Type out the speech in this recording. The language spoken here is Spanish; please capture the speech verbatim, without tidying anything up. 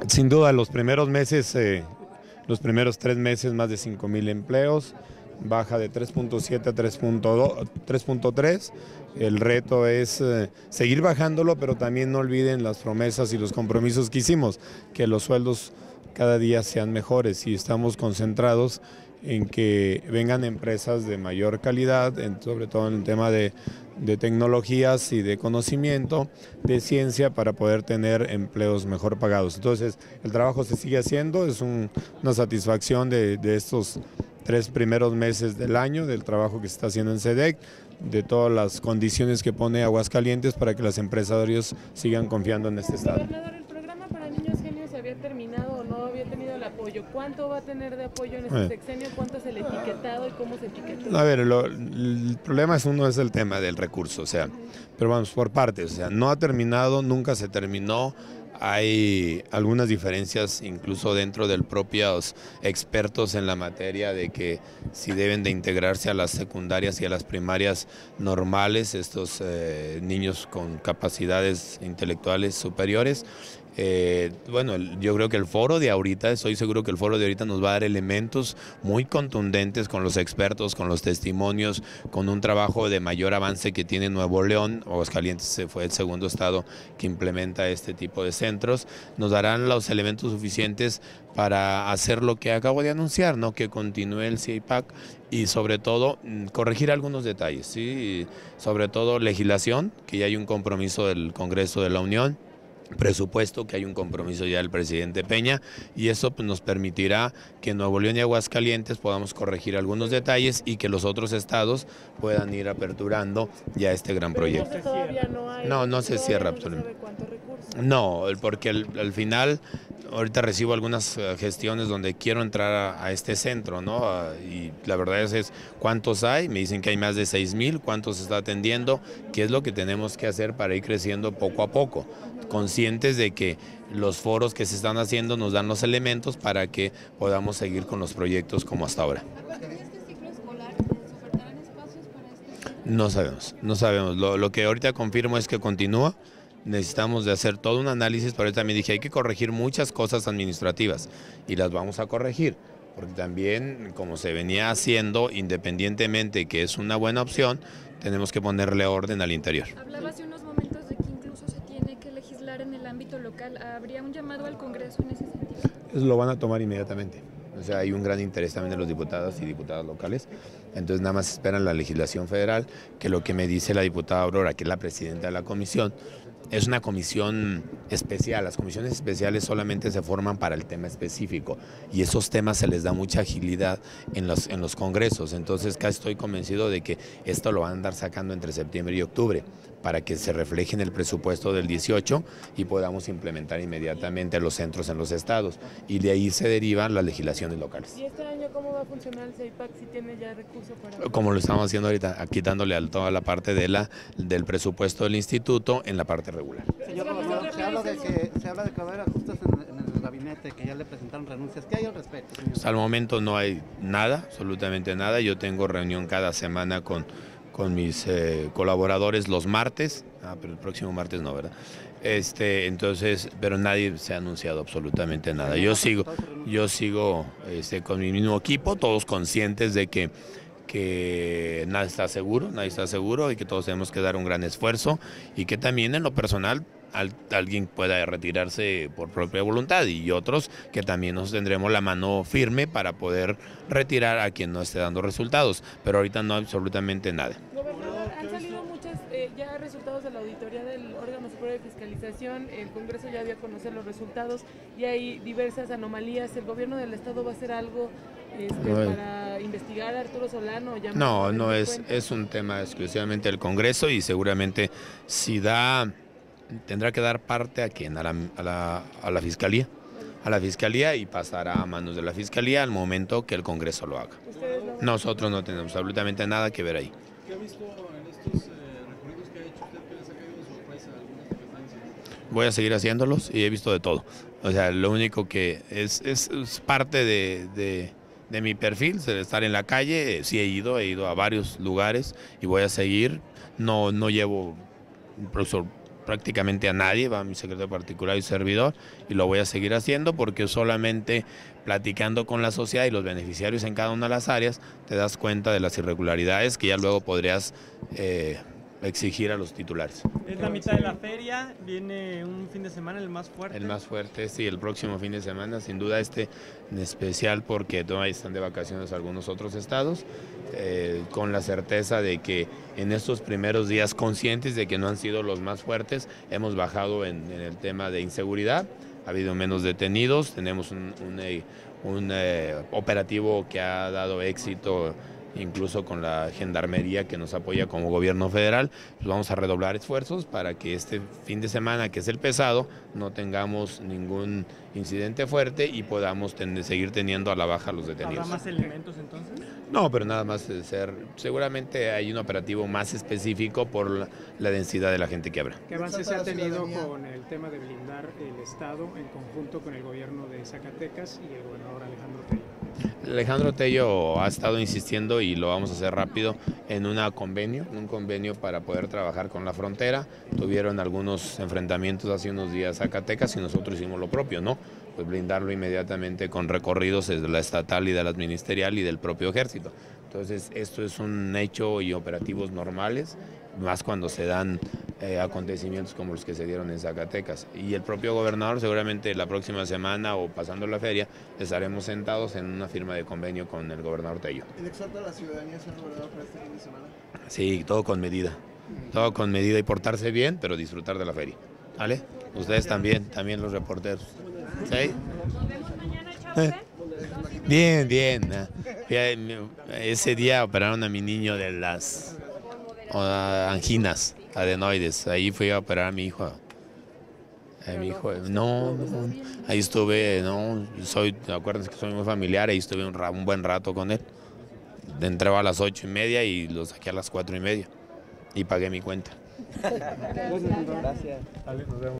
Sin duda, los primeros meses, eh, los primeros tres meses, más de cinco mil empleos, baja de tres punto siete a tres punto tres. El reto es eh, seguir bajándolo, pero también no olviden las promesas y los compromisos que hicimos, que los sueldos cada día sean mejores, y estamos concentrados en que vengan empresas de mayor calidad, en, sobre todo en el tema de, de tecnologías y de conocimiento, de ciencia, para poder tener empleos mejor pagados. Entonces, el trabajo se sigue haciendo, es un, una satisfacción de, de estos tres primeros meses del año, del trabajo que se está haciendo en SEDEC, de todas las condiciones que pone Aguascalientes para que los empresarios sigan confiando en este estado. Gobernador, ¿el programa para niños genios había terminado o no había tenido el apoyo? ¿Cuánto va a tener de apoyo en este eh. sexenio? ¿Cuánto es el etiquetado y cómo se etiquetó? A ver, lo, el problema es uno es el tema del recurso, o sea, uh-huh. pero vamos por partes, o sea, no ha terminado, nunca se terminó. Hay algunas diferencias incluso dentro de los propios expertos en la materia de que si deben de integrarse a las secundarias y a las primarias normales estos eh, niños con capacidades intelectuales superiores. Eh, bueno, yo creo que el foro de ahorita, estoy seguro que el foro de ahorita nos va a dar elementos muy contundentes con los expertos, con los testimonios, con un trabajo de mayor avance que tiene Nuevo León. Aguascalientes fue el segundo estado que implementa este tipo de centros. Nos darán los elementos suficientes para hacer lo que acabo de anunciar, ¿no? Que continúe el C I P A C y sobre todo corregir algunos detalles, ¿sí? Sobre todo legislación, que ya hay un compromiso del Congreso de la Unión, presupuesto, que hay un compromiso ya del presidente Peña, y eso pues, nos permitirá que en Nuevo León y Aguascalientes podamos corregir algunos detalles y que los otros estados puedan ir aperturando ya este gran proyecto. No, hay, no, no se cierra absolutamente. No, porque al, al final ahorita recibo algunas gestiones donde quiero entrar a, a este centro, ¿no? Y la verdad es, es cuántos hay, me dicen que hay más de seis mil, cuántos se está atendiendo, qué es lo que tenemos que hacer para ir creciendo poco a poco, conscientes de que los foros que se están haciendo nos dan los elementos para que podamos seguir con los proyectos como hasta ahora. No sabemos, no sabemos. Lo, lo que ahorita confirmo es que continúa. Necesitamos de hacer todo un análisis, pero también dije hay que corregir muchas cosas administrativas y las vamos a corregir, porque también como se venía haciendo, independientemente que es una buena opción, tenemos que ponerle orden al interior. Hablaba hace unos momentos de que incluso se tiene que legislar en el ámbito local. ¿Habría un llamado al Congreso en ese sentido? Eso lo van a tomar inmediatamente. O sea, hay un gran interés también de los diputados y diputadas locales. Entonces nada más esperan la legislación federal, que lo que me dice la diputada Aurora, que es la presidenta de la comisión, es una comisión especial. Las comisiones especiales solamente se forman para el tema específico y esos temas se les da mucha agilidad en los, en los congresos. Entonces casi estoy convencido de que esto lo van a andar sacando entre septiembre y octubre para que se refleje en el presupuesto del dieciocho y podamos implementar inmediatamente los centros en los estados, y de ahí se derivan las legislaciones locales. ¿Y este año cómo va a funcionar el C I P A C si tiene ya recursos para...? Como lo estamos haciendo ahorita, quitándole a toda la parte de la, del presupuesto del instituto en la parte regular. Señor gobernador, se habla de que, se habla de que va a haber ajustes en, en el gabinete, que ya le presentaron renuncias. ¿Qué hay al respecto, señor? Hasta el momento no hay nada, absolutamente nada. Yo tengo reunión cada semana con, con mis eh, colaboradores los martes, ah, pero el próximo martes no, ¿verdad? Este, entonces, pero nadie se ha anunciado absolutamente nada. Yo sigo, yo sigo este, con mi mismo equipo, todos conscientes de que que nada está seguro, nadie está seguro y que todos tenemos que dar un gran esfuerzo y que también en lo personal al, alguien pueda retirarse por propia voluntad y otros que también nos tendremos la mano firme para poder retirar a quien no esté dando resultados, pero ahorita no hay absolutamente nada. Gobernador, han salido muchos eh, ya resultados de la auditoría del órgano superior de fiscalización, el Congreso ya dio a conocer los resultados y hay diversas anomalías. ¿El gobierno del estado va a hacer algo este, no, para investigar a Arturo Solano? No, no es, es un tema exclusivamente del Congreso y seguramente si da, tendrá que dar parte a quién, a la, a la, a la Fiscalía, a la Fiscalía y pasará a manos de la Fiscalía al momento que el Congreso lo haga. No? Nosotros no tenemos absolutamente nada que ver ahí. ¿Qué ha visto en estos eh, recorridos que ha hecho usted que les ha caído de sorpresa algunas competencias? Voy a seguir haciéndolos y he visto de todo. O sea, lo único que es, es, es parte de... de de mi perfil, de estar en la calle. Sí he ido, he ido a varios lugares y voy a seguir. No, no llevo, profesor, prácticamente a nadie, va mi secretario particular y servidor, y lo voy a seguir haciendo porque solamente platicando con la sociedad y los beneficiarios en cada una de las áreas te das cuenta de las irregularidades que ya luego podrías eh, exigir a los titulares. Es la mitad de la feria, viene un fin de semana el más fuerte. El más fuerte, sí, el próximo fin de semana, sin duda este en especial porque todavía están de vacaciones algunos otros estados, eh, con la certeza de que en estos primeros días, conscientes de que no han sido los más fuertes, hemos bajado en, en el tema de inseguridad, ha habido menos detenidos, tenemos un, un, un eh, operativo que ha dado éxito, incluso con la Gendarmería que nos apoya como gobierno federal. Pues vamos a redoblar esfuerzos para que este fin de semana, que es el pesado, no tengamos ningún incidente fuerte y podamos ten- seguir teniendo a la baja los detenidos. ¿Habrá más elementos entonces? No, pero nada más de ser, seguramente hay un operativo más específico por la, la densidad de la gente que habrá. ¿Qué avance se ha tenido con el tema de blindar el Estado en conjunto con el gobierno de Zacatecas y el gobernador Alejandro Tello? Alejandro Tello ha estado insistiendo y lo vamos a hacer rápido en un convenio, un convenio para poder trabajar con la frontera. Tuvieron algunos enfrentamientos hace unos días Zacatecas y nosotros hicimos lo propio, ¿no? Pues blindarlo inmediatamente con recorridos desde la estatal y de la ministerial y del propio ejército. Entonces esto es un hecho y operativos normales, más cuando se dan eh, acontecimientos como los que se dieron en Zacatecas. Y el propio gobernador seguramente la próxima semana o pasando la feria estaremos sentados en una firma de convenio con el gobernador Tello. ¿El exhorto a la ciudadanía se ha logrado para este fin de semana? Sí, todo con medida, todo con medida y portarse bien, pero disfrutar de la feria. ¿Vale? Ustedes también, también los reporteros. ¿Sí? Eh. Bien, bien. Ese día operaron a mi niño de las anginas adenoides. Ahí fui a operar a mi hijo. A mi hijo. No, no. Ahí estuve, no, soy, acuérdense que soy muy familiar, ahí estuve un, un buen rato con él. Entraba a las ocho y media y lo saqué a las cuatro y media. Y pagué mi cuenta. Gracias. Vale, nos vemos.